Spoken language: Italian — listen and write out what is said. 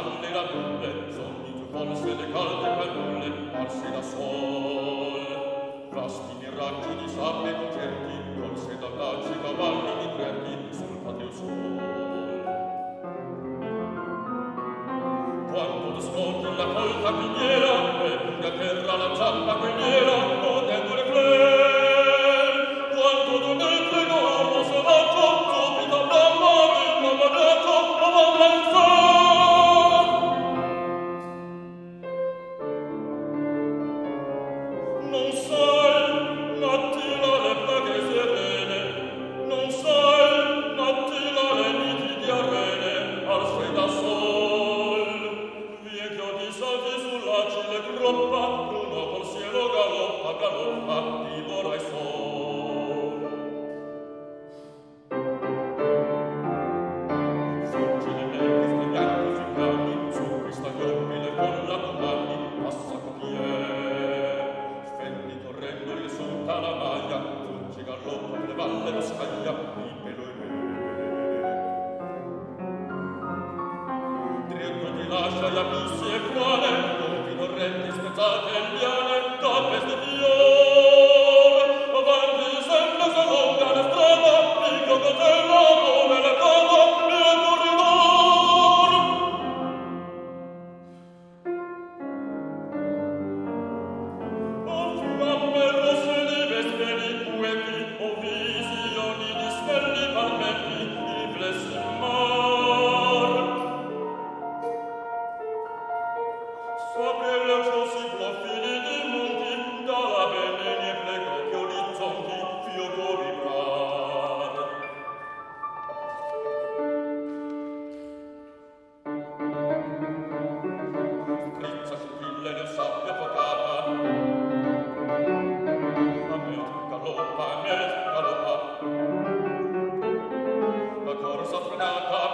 alle radulle, sogni tu forse le calde canulle, arsi da sol. Vasti miraggi di sabbie concerti, col sedallaggi cavalli di trenti, sul patrio sol. Quando dismonti la colta piniera, e lunga terra la zampa quelliera, potendo rifler. Quando d'un entrego lo savaggio, subito bramare, non l'abbraccio, non l'abbraccio. Non sai, mattina le plaghe serene, non sai, mattina le niti di arene, al da sol. Vecchio di salti sull'acile groppa, l'uno col cielo galoppa, galoppa, divora il sol. Fugge le becche staglianti ficcani, su cristagliobile con la comandi, passa copier. Fendi correndo risulta la maglia, fugge galoppa per le valle lo scaglia, il pelo e me. Dritto ti lascia gli abissi e quale, lupi torrenti spezzate e liane, tappe di fior. Avanti sempre s'allunga la strada, il crocodillo come la cava, il corridor. O fiamme rosse di vesperi quieti, o visioni di smelli palmetti, il blessi mar. Sopra le ciossi profili di monti, dalla bene plego che orizzonti, fioco vibrar. Strizza sottile nel sabbia focata, a me galoppa, la corsa frenata,